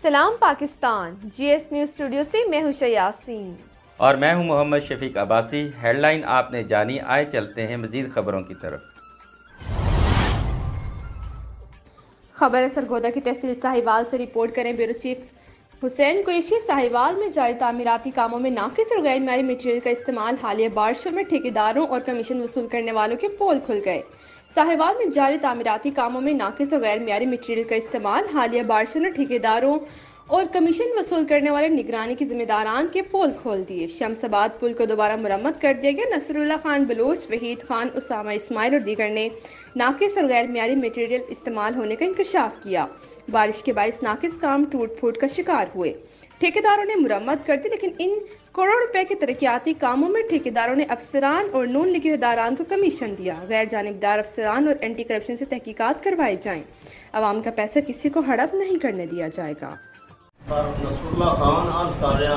सलाम Pakistan, GS news studio से मैं हूं यासीन और मैं हूं मोहम्मद शफीक अब्बासी। हेडलाइन आपने जानी, आए चलते हैं मज़ीद खबरों की तरफ। खबर है सरगोदा की तहसील साहिवाल से रिपोर्ट करें ब्यूरो चीफ हुसैन कुरैशी। साहिवाल में जारी तामीराती कामों में नाकिस और गैर माली मटीरियल का इस्तेमाल। हालिया बारिशों में ठेकेदारों और कमीशन वसूल करने वालों के पोल खुल गए। साहिवाल में जारी तामीराती कामों में नाकिस और गैर माली मटीरियल का इस्तेमाल। हालिया बारिशों ने ठेकेदारों और कमीशन वसूल करने वाले निगरानी के जिम्मेदारान के पोल खोल दिए। शमसाबाद पुल को दोबारा मुरम्मत कर दिया गया। नसरुल्लाह खान बलूच, वहीद खान, उसामा इस्माइल और दीगर ने नाकिस और गैर मियारी मटीरियल इस्तेमाल होने का इंकशाफ किया। बारिश के बायस नाकिस काम टूट फूट का शिकार हुए। ठेकेदारों ने मुरम्मत कर दी, लेकिन इन करोड़ रुपए के तरक्याती कामों में ठेकेदारों ने अफसरान और नून लीगी इदारान को कमीशन दिया। गैर जानिबदार अफसरान और एंटी करप्शन से तहकीकात करवाई जाएं। अवाम का पैसा किसी को हड़प नहीं करने दिया जाएगा। नसरुल्लाह खान अर्ज कर रहा,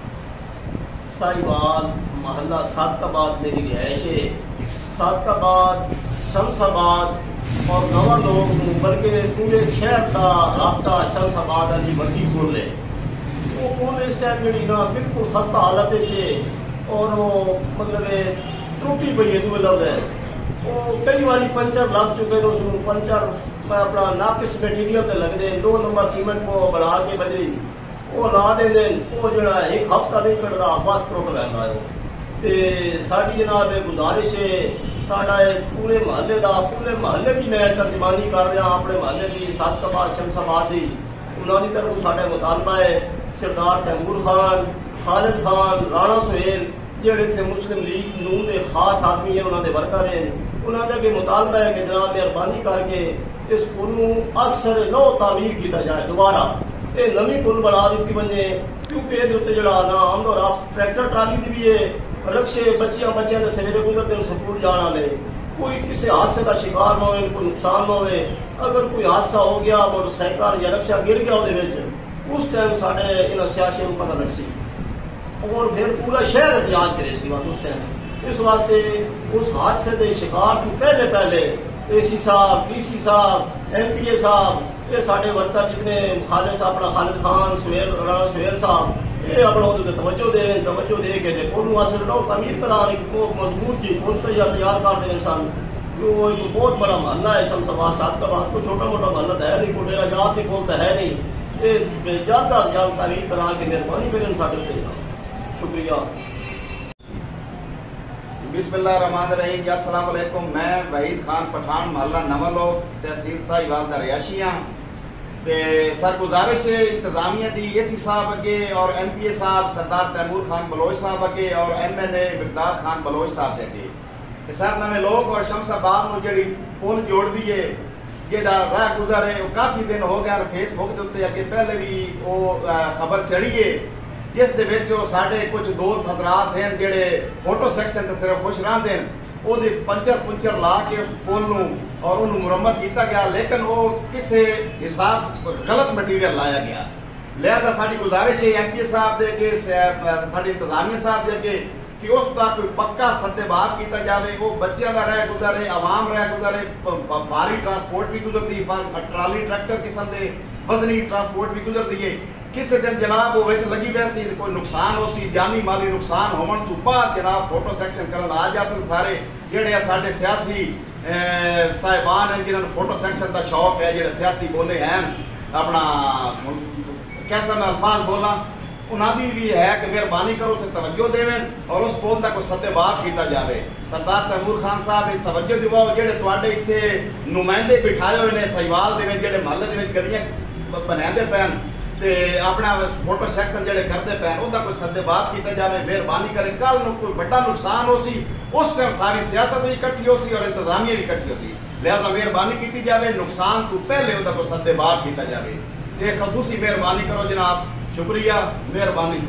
साहिवाल महल्ला सादकाबाद मेरी रिहाइश है। सादकाबाद, शमसाबाद और नवा लोग बल्कि पूरे शहर का रास्ता शमसाबाद अली बंदी पुल है। वो पुल इस टाइम जी ना बिल्कुल खस्ता हालत है और वो मतलब टूटी पई है। मतलब है वो कई बार पंचर लग चुके तो उसमें पंचर अपना नाकिस मटीरियल ते लगते 2 नंबर सीमेंट को बढ़ा के बजरी वो ला देंगे। वो जो एक हफ्ता नहीं कटता बस रुक लैंदा है। तो साड़ी जनाब गुजारिश है, साडा पूरे महल्ले की मैं तर्जमानी कर रहा अपने महल्ले की सादकाबाद शमसाबाद की। उन्होंने तरफ साढ़े मुतालबा है सरदार तैमूर खान, खालिद खान, राणा सुहेल जेड़े थे मुस्लिम लीग नून के खास आदमी है, उन्होंने वर्कर हैं। उन्होंने अगे मुतालबा है कि जनाब मेहरबानी करके इस पुल को असर नो तामीर किया जाए। दोबारा ये नवी पुल बना दी बने क्योंकि ये जो ना आमदो रात ट्रैक्टर ट्राली की भी है, रक्शे बच्चियां के सवेरे गुजरते स्कूल जाने वाले कोई किसी हादसे का शिकार ना हो, कोई नुकसान ना हो। अगर कोई हादसा हो गया मोटरसाइकिल या रक्शा गिर गया उस टाइम साढ़े इन सियासी को पता लग सी और फिर पूरा शहर एहतियात करे सी उस टाइम। इस वास्ते उस हादसे के शिकार तो पहले AC साहब, DC साहब, MPA साहब, ये साढ़े वर्कर जितने खालिद अपना खालिद खान, सुहेल, राणा सुहेल साहब ये अपना तवज्जो दे के पुल असर लो तमीर करा मजबूत जी पुल तैयार कर दें इंसान। वो एक बहुत बड़ा महल्ला है शमसाबाद सादकाबाद को, छोटा मोटा महल्ला है नहीं, कोई जात की पुल तो है नहीं। ये ज्यादा तमीर करा के मेहरबानी करें साढ़े। शुक्रिया। बिस्मिल्लाहिर्रहमानिर्रहीम। अस्सलाम वालेकुम। मैं वहीद खान पठान महल्ला नवालोक तहसील साहिवाल दा रिहायशी हाँ। ते सर गुजारिश है इंतजामिया दी AC साहब अगे और MPA साहब सरदार तैमूर खान बलोच साहब अगे और MNA मिकदार खान बलोच साहब अगे सर नवे लोग और शमसाबाद में जी पुल जोड़ दी है जेड़ा राह गुजर है वो काफ़ी दिन हो गया। फेसबुक के उत्ते अगे पहले भी वो खबर चढ़ी है जिस दे विच साडे कुछ दोस्त हजरात हैं जेड़े फोटो सैक्शन ते सिर्फ खुश रहंदे हैं। ओदे पंचर ला के उस पुल नूं और उन्होंने मुरम्मत किया गया, लेकिन वो किसी हिसाब गलत मटीरियल लाया गया। लिहाजा साड़ी गुजारिश है MPA साहब दे अगे साड़ी इंतजामिया साहब दे अगे कि उसका कोई पक्का सद्देबाब किया जाए। वो बच्चों का रह गुजरे, आवाम रह गुजरे, भारी ट्रांसपोर्ट भी गुजरती, ट्राली ट्रैक्टर किस्म के वजनी ट्रांसपोर्ट भी गुजरती है। किसी दिन जनाब वो विच लगी वैसी कोई नुकसान हो सी, जानी माली नुकसान होने तो बाद जनाब फोटो सैक्शन करन आ जासन सारे जेड़े साडे सियासी साहिबान हैं जिन्होंने फोटो सैक्शन का शौक है, जेड़े सियासी बोले हैं अपना कैसा मैं अल्फाज बोला उन्होंने भी है कि मेहरबानी करो तो तवज्जो देवें और उस पुल का कोई सद्देबाब किया जाए। सरदार तैमूर खान साहब ने तवज्जो दिवाओ जेड़े तुहाडे इत्थे नुमाइंदे बिठाए हुए ने साहिवाल दे विच जेड़े महल्ले दे विच गलियां बनांदे पैन ते अपना फोटो सैक्शन जेड़े करते पैन उहदा कोई सद्देबाब किया जाए। मेहरबानी करें कल कोई बड़ा नुकसान हो सी उस टाइम सारी सियासत भी इकट्ठी हो सी और इंतजामिया भी इकट्ठी हो सी। लिहाजा मेहरबानी की जाए, नुकसान तो पहले उहदा कोई सद्देबाब किया जाए। ये खसूसी मेहरबानी करो जनाब, शुक्रिया, मेहरबानी।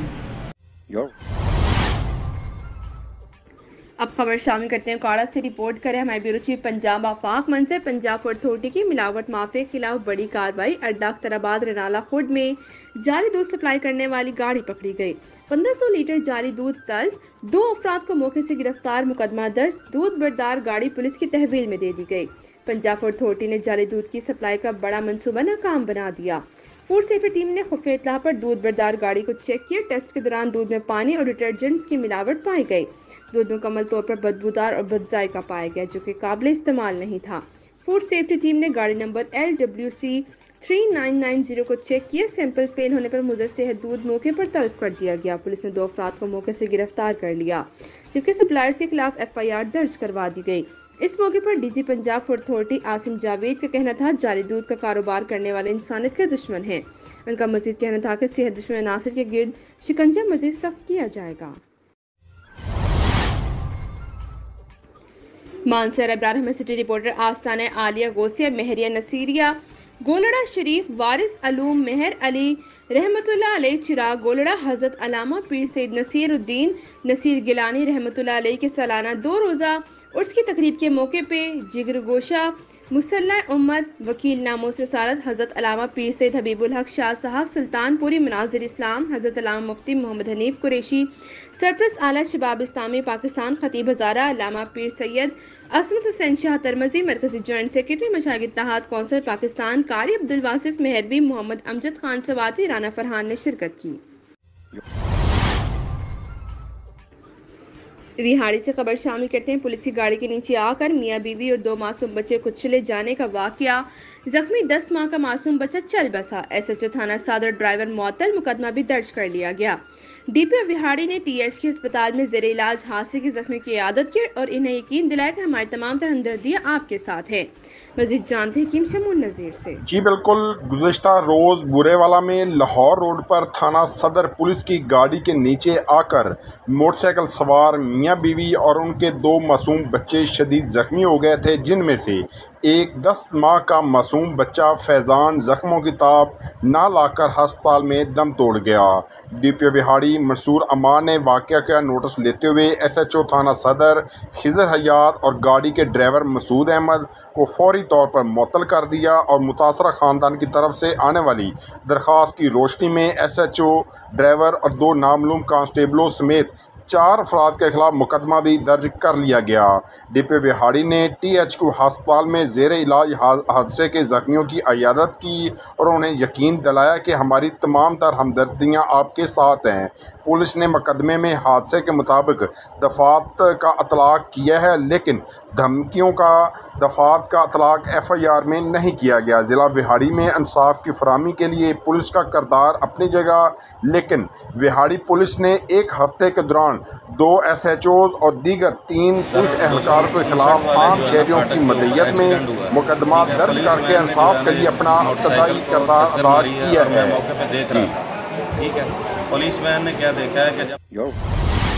अब खबर शामिल करते हैं काड़ा से रिपोर्ट करें हमारे ब्यूरो चीफ पंजाब आफाक मन से। पंजाब फूड अथॉरिटी की मिलावट माफिया के खिलाफ बड़ी कार्रवाई। अड्डा अख्तराबाद रनाला खुर्द में जाली दूध सप्लाई करने वाली गाड़ी पकड़ी गई। 1500 लीटर जाली दूध तल्फ, 2 अफराद को मौके से गिरफ्तार, मुकदमा दर्ज। दूध बरदार गाड़ी पुलिस की तहवील में दे दी गई। पंजाब फूड अथॉरिटी ने जाली दूध की सप्लाई का बड़ा मंसूबा नाकाम बना दिया। फूड सेफ्टी टीम ने खुफिया इत्तला पर दूध बरदार गाड़ी को चेक किया। टेस्ट के दौरान दूध में पानी और डिटर्जेंट्स की मिलावट पाई गई। दूध मुकम्मल तौर पर बदबूदार और बदजायका पाया गया, जो कि काबिल इस्तेमाल नहीं था। फूड सेफ्टी टीम ने गाड़ी नंबर LWC 3990 को चेक किया। सैंपल फेल होने पर मुजर सेहत दूध मौके पर तल्फ कर दिया गया। पुलिस ने 2 अफराद को मौके से गिरफ्तार कर लिया, जबकि सप्लायर्स के खिलाफ FIR दर्ज करवा दी गई। इस मौके पर DG Punjab food authority Asim Javed का कहना था, जाली दूध का कारोबार करने वाले इंसानियत के दुश्मन हैं। उनका मजीद कहना था कि सेहत दुश्मन अनासर के गिर्द शिकंजा मजीद सख्त किया जाएगा। मानसर अब्रार में सिटी रिपोर्टर आस्ताना आलिया गोसिया मेहरिया नसीरिया गोलड़ा शरीफ वारिस अलूम मेहर अली रहमतुल्लाह अलैह चिराग गोलड़ा हजरत अलामा पीर सैयद नसीरुद्दीन नसीर गिलानी रहमतुल्लाह अलैह के सालाना 2 रोज़ा उर्स की तकरीब के मौके पे जिगर गोशा मुसल्ला उम्मत वकील नामोस रसालत हजरत अलामा पीर सैयद हबीबुल हक शाह साहब सुल्तानपुरी मनाजिर इस्लाम हजरत अलामा मुफ्ती मोहम्मद हनीफ कुरैशी सरप्रस्त आला शबाब इस्लामी पाकिस्तान खतीब हज़ारा अलामा पीर सैयद असमत हुसैन शाह तरमजी मरकजी जॉइंट सेक्रेटरी मशागिर इत्तेहाद कौंसिल पाकिस्तान कारी अब्दुल वासिफ मेहरबी मोहम्मद अमजद खान सवाती राना फरहान ने शिरकत की। रिहाड़ी से खबर शामिल करते हैं। पुलिस की गाड़ी के नीचे आकर मियां बीवी और 2 मासूम बच्चे कुचले जाने का वाकया। जख्मी 10 माह का मासूम बच्चा चल बसा। SHO थाना सादर ड्राइवर मुअत्तल, मुकदमा भी दर्ज कर लिया गया। DPO विहाड़ी ने THK अस्पताल में ज़ेरे इलाज हादसे के जख्मी की इयादत की और इन्हें यकीन दिलाया कि हमारी तमाम तरह हमदर्दियां आपके साथ है। मजीद जानते हैं कीम शमून नज़ीर से। जी बिल्कुल, गुज़िश्ता रोज़ बुरेवाला में लाहौर रोड पर थाना सदर पुलिस की गाड़ी के नीचे आकर मोटरसाइकिल सवार मियाँ बीवी और उनके 2 मासूम बच्चे शदीद ज़ख्मी हो गए थे, जिनमें से एक 10 माह का मासूम बच्चा फैज़ान ज़ख्मों की ताप ना लाकर अस्पताल में दम तोड़ गया। DPO विहाड़ी मंसूर अमान ने वाक़या का नोटिस लेते हुए SHO थाना सदर खिज़र हयात और गाड़ी के ड्राइवर मसूद अहमद को फौरी तौर पर मुअत्तल कर दिया और मुतासरा ख़ानदान की तरफ से आने वाली दरख्वास्त की रोशनी में SHO ड्राइवर और 2 नामालूम कांस्टेबलों समेत 4 अफराद के खिलाफ मुकदमा भी दर्ज कर लिया गया। DPO विहाड़ी ने THQ अस्पताल में ज़ेरे इलाज हादसे के ज़ख्मियों की इयादत की और उन्हें यकीन दिलाया कि हमारी तमाम तर हमदर्दियाँ आपके साथ हैं। पुलिस ने मुकदमे में हादसे के मुताबिक दफात का अतलाक किया है, लेकिन धमकियों का दफात का अतलाक FIR में नहीं किया गया। ज़िला विहाड़ी में इंसाफ की फराहमी के लिए पुलिस का किरदार अपनी जगह, लेकिन विहाड़ी पुलिस ने 1 हफ्ते के दौरान 2 SHOs और दीगर 3 पुलिस एहलकार के खिलाफ आम शहरियों की मदईयत में मुकदमा दर्ज करके इंसाफ के लिए अपना इब्तदाई किरदार अदा किया है। जी ठीक है, पुलिस वैन ने क्या देखा है कि जब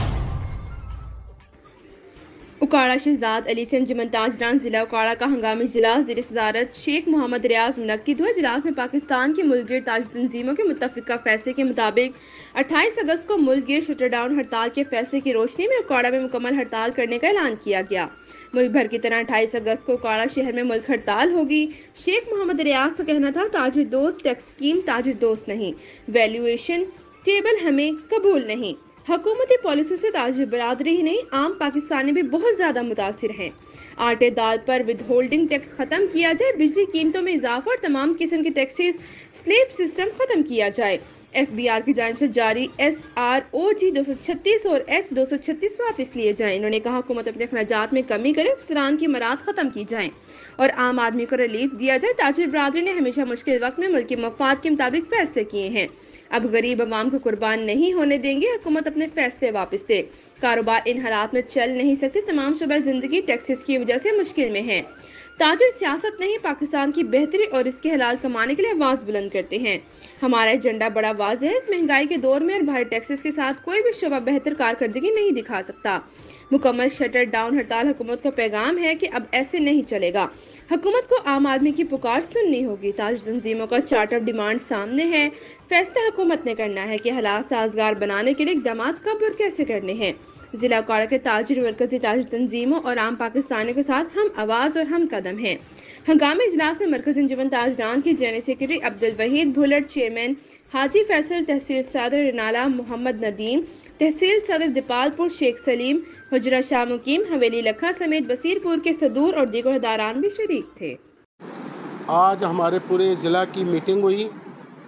उकाड़ा शहजाद अली से अंजुमन ताजरान जिला उकाड़ा का हंगामी इजलास ज़ेर सदारत शेख मोहम्मद रियाज मुनक्किद हुआ। इजलास में पाकिस्तान की मुल्कगिर ताज तंजीमों के मुत्तफिका फैसले के मुताबिक 28 अगस्त को मुल्कगिर शटरडाउन हड़ताल के फैसले की रोशनी में उकाड़ा में मुकम्मल हड़ताल करने का ऐलान किया गया। मुल्क भर की तरह 28 अगस्त को उकाड़ा शहर में मुल्क हड़ताल होगी। शेख मोहम्मद रियाज का कहना था, ताजिर दोस्त टैक्स स्कीम ताजिर दोस्त नहीं, वैल्यूएशन टेबल हमें कबूल नहीं। हुकूमती पॉलिसियों से ताजिर बरादरी ही नहीं, आम पाकिस्तानी भी बहुत ज़्यादा मुतासिर हैं। आटे दाल पर विद होल्डिंग टैक्स ख़त्म किया जाए, बिजली कीमतों में इजाफा और तमाम किस्म के टैक्सेस स्लैब सिस्टम ख़त्म किया जाए। FBR की जानिब से जारी SROG 236 और H 236 वापस लिए जाएं। इन्होंने कहा, हुकूमत अपने अखराजात में कमी करे, अफसरान की मराद ख़त्म की जाएं और आम आदमी को रिलीफ दिया जाए। ताजिर बरादरी ने हमेशा मुश्किल वक्त में मुल्क के मफाद के मुताबिक फैसले किए हैं। अब गरीब अवाम को कुर्बान नहीं होने देंगे। हुकूमत अपने फैसले वापस दे। कारोबार इन हालात में चल नहीं सकते। तमाम शुबा जिंदगी टैक्सेस की वजह से मुश्किल में है। ताजिर सियासत नहीं, पाकिस्तान की बेहतरी और इसके हलाल कमाने के लिए आवाज़ बुलंद करते हैं। हमारा एजेंडा बड़ा वाज़ेह है। इस महंगाई के दौर में और भारी टैक्सेस के साथ कोई भी शुबा बेहतर कारकर्दगी नहीं दिखा सकता। मुकम्मल शटर डाउन हड़ताल हुकूमत का पैगाम है कि अब ऐसे नहीं चलेगा। हुकूमत को आम आदमी की पुकार सुननी होगी। ताज तंजीमों का चार्ट ऑफ डिमांड सामने है। फैसला हुकूमत ने करना है कि हालात साजगार बनाने के लिए इक़दाम कब और कैसे करने हैं। जिला उकाड़ा के ताजिर, मरकजी ताजिर तंजीमों और आम पाकिस्तानियों के साथ हम आवाज़ और हम कदम हैं। हंगामी इजलास में मरकजी अंजुमन ताजरान की general secretary Abdul Waheed Bhulat, chairman Haji Faisal, तहसील सदर रिनाला मोहम्मद नदीम, तहसील सदर दीपालपुर शेख सलीम, हुजरा शाह मुकीम, हवेली लखा समेत बसीरपुर के सदूर और दीगर हदारान भी शरीक थे। आज हमारे पूरे ज़िला की मीटिंग हुई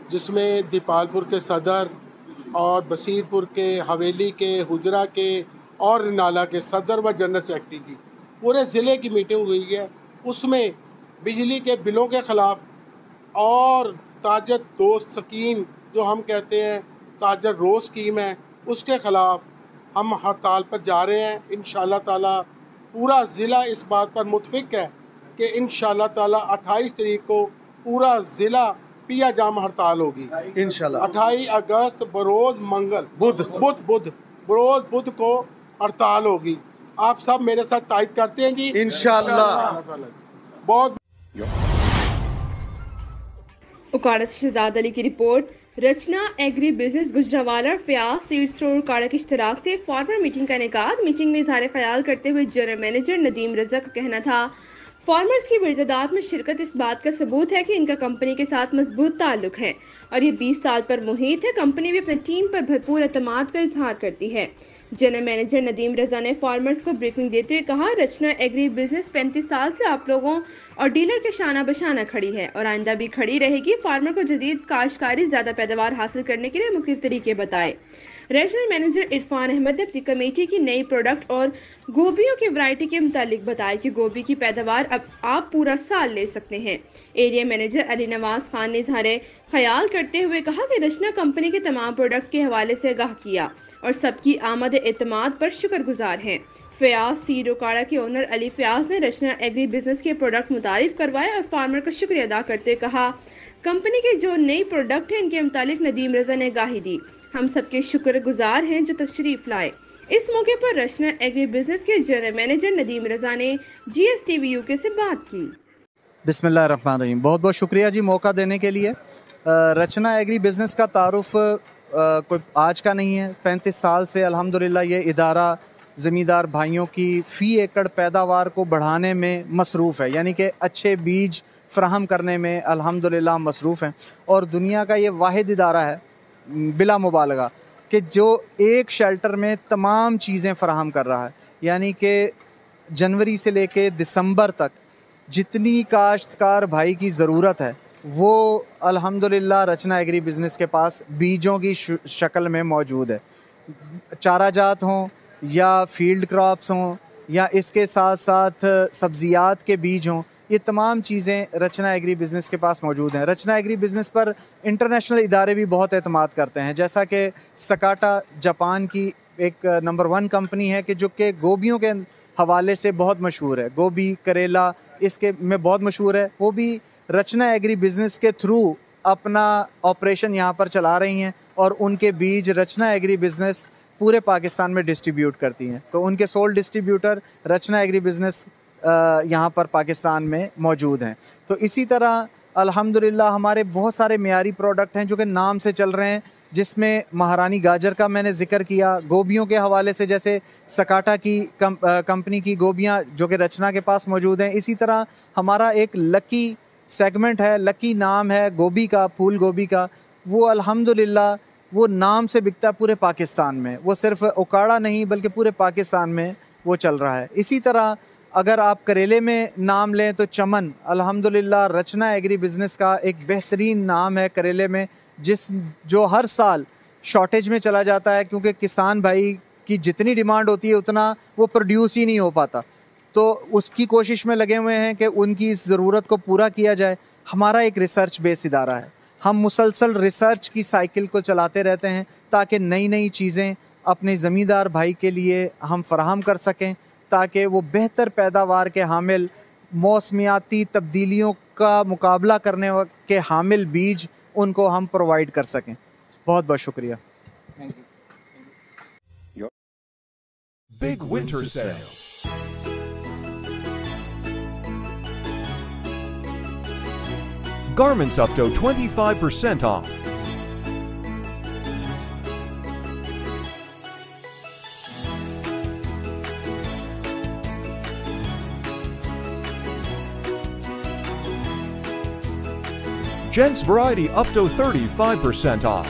जिसमें दीपालपुर के सदर और बसीरपुर के, हवेली के, हुजरा के और नाला के सदर व जनरल सेक्रेटरी की पूरे ज़िले की मीटिंग हुई है। उसमें बिजली के बिलों के ख़िलाफ़ और ताजर दोस्त स्कीम जो हम कहते हैं ताजर रोज़ स्कीम है, उसके ख़िलाफ़ हम हड़ताल पर जा रहे हैं। इंशाअल्लाह ताला पूरा ज़िला इस बात पर मुतफिक है कि इंशाअल्लाह ताला 28 तारीख को पूरा ज़िला पिया जाम हड़ताल होगी इंशाअल्लाह। 28 अगस्त बरोज़ मंगल बरोज़ बुध को हड़ताल होगी। आप सब मेरे साथ तायद करते हैं जी इंशाअल्लाह। बहुत उकाड़ा से शहजाद अली की report. Rachna agri business Gujranwala Fayyaz seed store Okara के इश्तराक से फार्मर मीटिंग का इनेकाद। मीटिंग में इज़हार ख्याल करते हुए जनरल मैनेजर नदीम रज़ा का कहना था, फार्मर्स की बड़ी में शिरकत इस बात का सबूत है कि इनका कंपनी के साथ मजबूत ताल्लुक है और ये 20 साल पर मुहित है। कंपनी भी अपनी टीम पर भरपूर एतमाद का इजहार करती है। जनरल मैनेजर नदीम रज़ा ने फार्मर्स को ब्रीफिंग देते हुए कहा, रचना एग्री बिजनेस 35 साल से आप लोगों और डीलर के शाना बशाना खड़ी है और आइंदा भी खड़ी रहेगी। फार्मर को जदीद काश्तकारी ज़्यादा पैदावार हासिल करने के लिए मुख्तलिफ तरीके बताए। रीजनल मैनेजर इरफान अहमद ने अपनी कमेटी की नई प्रोडक्ट और गोभियों की वैरायटी के मुतालिक बताया कि गोभी की पैदावार अब आप पूरा साल ले सकते हैं। एरिया मैनेजर अली नवाज खान ने इज़हार ख्याल करते हुए कहा कि रचना कंपनी के तमाम प्रोडक्ट के हवाले से आगाह किया और सबकी आमद एतमाद पर शुक्रगुजार हैं। फयाज सीड उकाड़ा के ओनर अली फयाज ने रचना एग्री बिजनेस के प्रोडक्ट मुतारिफ करवाए और फार्मर का शुक्रिया अदा करते हुए कहा, कंपनी के जो नई प्रोडक्ट है इनके मुतालिक नदीम रज़ा ने गाही दी। हम सबके शुक्रगुजार हैं जो तशरीफ लाए। इस मौके पर रचना एग्री बिजनेस के जनरल मैनेजर नदीम रज़ा ने GSTV UK से बात की। बिस्मिल्लाहिर्रहमानिर्रहीम। बहुत बहुत शुक्रिया जी मौका देने के लिए। रचना एग्री बिजनेस का तारुफ कोई आज का नहीं है। 35 साल से अल्हम्दुलिल्लाह ये इदारा ज़मींदार भाइयों की फ़ी एकड़ पैदावार को बढ़ाने में मसरूफ़ है, यानी कि अच्छे बीज फ़राहम करने में अल्हम्दुलिल्लाह मसरूफ़ हैं। और दुनिया का ये वाहिद इदारा है बिला मुबालगा कि जो एक शेल्टर में तमाम चीज़ें फ़राहम कर रहा है, यानी कि जनवरी से लेके दिसंबर तक जितनी काश्तकार भाई की ज़रूरत है वो अल्हम्दुलिल्लाह रचना एग्री बिज़नेस के पास बीजों की शक्ल में मौजूद है। चाराजात हों या फील्ड क्रॉप्स हों या इसके साथ साथ सब्ज़ियात के बीज हों, ये तमाम चीज़ें रचना एग्री बिज़नेस के पास मौजूद हैं। रचना एग्री बिज़नेस पर इंटरनेशनल इदारे भी बहुत एतमाद करते हैं, जैसा कि सकाटा जापान की एक नंबर 1 कंपनी है कि जो कि गोभियों के हवाले से बहुत मशहूर है। गोभी, करेला इसके में बहुत मशहूर है। वो भी रचना एग्री बिज़नेस के थ्रू अपना ऑपरेशन यहाँ पर चला रही हैं और उनके बीज रचना एग्री बिज़नेस पूरे पाकिस्तान में डिस्ट्रीब्यूट करती हैं। तो उनके sole distributor Rachna agri business यहाँ पर पाकिस्तान में मौजूद हैं। तो इसी तरह अल्हम्दुलिल्लाह हमारे बहुत सारे मियारी प्रोडक्ट हैं जो कि नाम से चल रहे हैं, जिसमें महारानी गाजर का मैंने ज़िक्र किया। गोभियों के हवाले से जैसे सकाटा की कंपनी की गोभियाँ जो कि रचना के पास मौजूद हैं। इसी तरह हमारा एक लकी सेगमेंट है, लकी नाम है गोभी का, फूल गोभी का। वो अल्हम्दुलिल्लाह वो नाम से बिकता पूरे पाकिस्तान में, वो सिर्फ उकाड़ा नहीं बल्कि पूरे पाकिस्तान में वो चल रहा है। इसी तरह अगर आप करेले में नाम लें तो चमन अल्हम्दुलिल्लाह रचना एग्री बिज़नेस का एक बेहतरीन नाम है करेले में, जो हर साल शॉर्टेज में चला जाता है क्योंकि किसान भाई की जितनी डिमांड होती है उतना वो प्रोड्यूस ही नहीं हो पाता। तो उसकी कोशिश में लगे हुए हैं कि उनकी इस ज़रूरत को पूरा किया जाए। हमारा एक रिसर्च बेस इदारा है, हम मुसलसल रिसर्च की साइकिल को चलाते रहते हैं ताकि नई नई चीज़ें अपने ज़मींदार भाई के लिए हम फराहम कर सकें, ताकि वो बेहतर पैदावार के हामिल, मौसमियाती तब्दीलियों का मुकाबला करने के हामिल बीज उनको हम प्रोवाइड कर सकें। बहुत बहुत शुक्रिया। Big winter sale. Garments up to 25% off. Gents variety up to 35% off.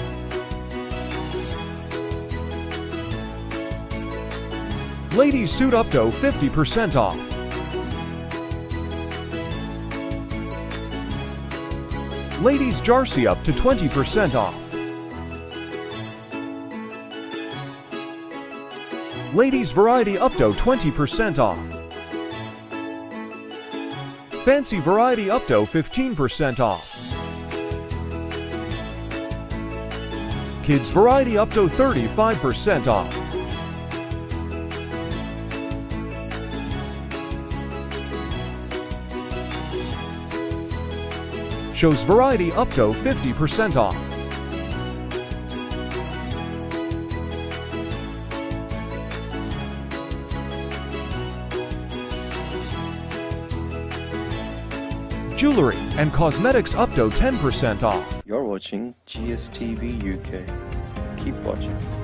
Ladies suit up to 50% off. Ladies jersey up to 20% off. Ladies variety up to 20% off. Fancy variety up to 15% off. Kids variety up to 35% off. Shows variety up to 50% off. Jewelry and cosmetics up to 10% off. You're watching GSTV UK. Keep watching.